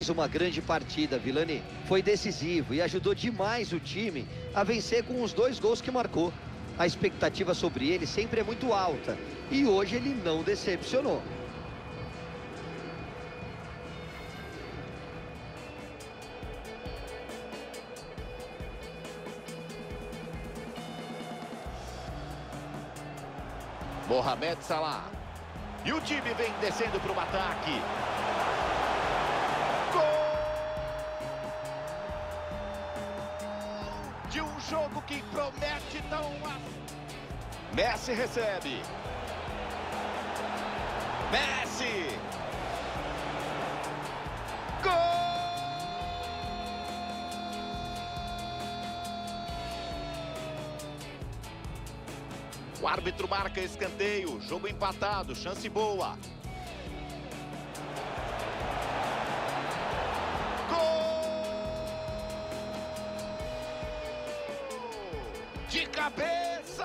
Fez uma grande partida, Vilani. Foi decisivo e ajudou demais o time a vencer com os 2 gols que marcou. A expectativa sobre ele sempre é muito alta e hoje ele não decepcionou. Mohamed Salah. E o time vem descendo para o ataque. Gol! De um jogo que promete tão... Messi recebe. Messi! Gol! O árbitro marca escanteio, jogo empatado, chance boa. Gol! De cabeça!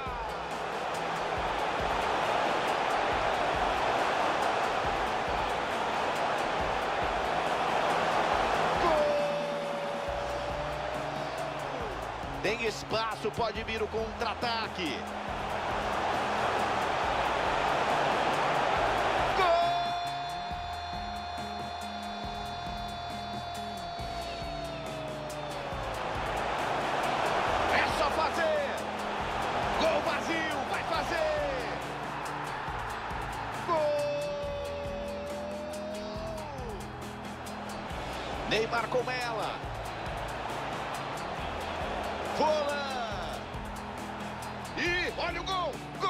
Gol! Tem espaço, pode vir o contra-ataque. Neymar com ela. Folha. E olha o gol.